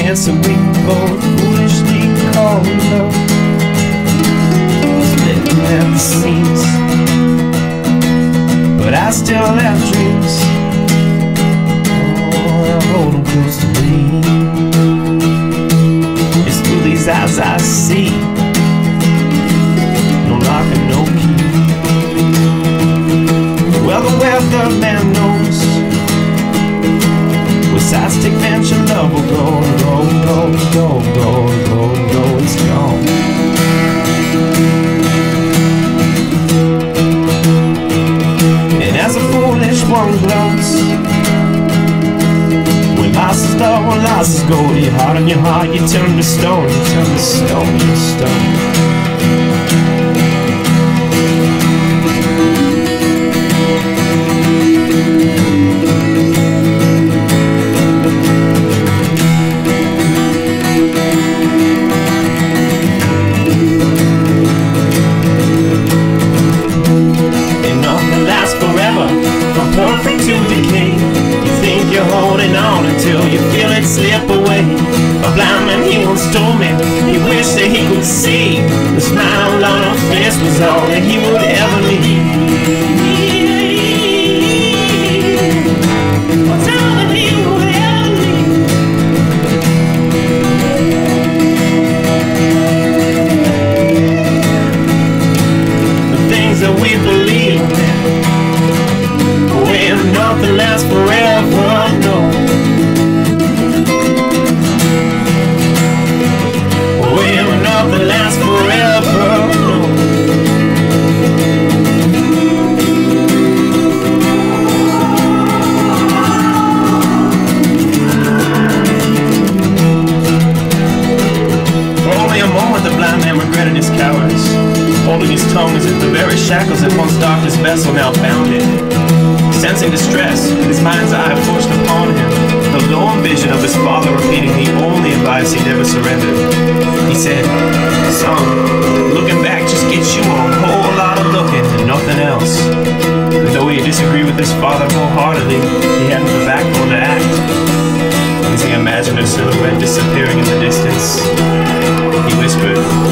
chance that we both foolishly call love, splitting at the seams, but I still have dreams. Oh, I hold them close to me. It's through these eyes I see, no lock and no key. Well, the weatherman knows with side stick bench and love will go, go, go, go, go, go, go, it's gone. And as a foolish one glows, when loss is love, when loss is gold, your heart and your heart, you turn to stone, you turn to stone, to stone. Until you feel it slip away. A blind man, he once told me he wished that he could see the smile on her face was all that he would ever need. Was all that he would ever need. The things that we believe in, when nothing lasts forever, no. Nothing lasts forever, no. For only a moment the blind man regretted his cowardice, holding his tongue as if the very shackles that once docked his vessel now bound it. Sensing distress, his mind's eye forced upon him the lone vision of his father repeating the only advice he never surrendered. He said, "Son, looking back just gets you a whole lot of looking and nothing else." And though he disagreed with his father wholeheartedly, he hadn't the backbone to act. As he imagined a silhouette disappearing in the distance, he whispered,